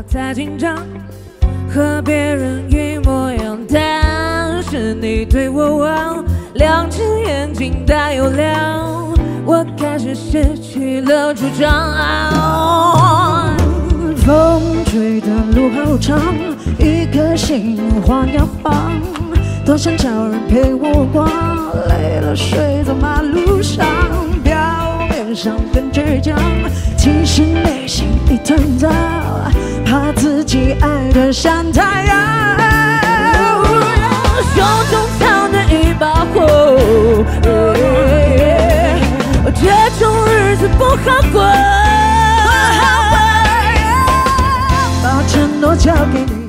太紧张，和别人一模一样，但是你对我望，两只眼睛大又亮，我开始失去了主张。 风吹的路好长，一颗心晃呀晃，多想找人陪我逛，累了睡在马路上，表面上很倔强，其实内心一团糟，怕自己爱得像太阳， 胸中藏着一把火，这种日子不好过， 把承诺交给你。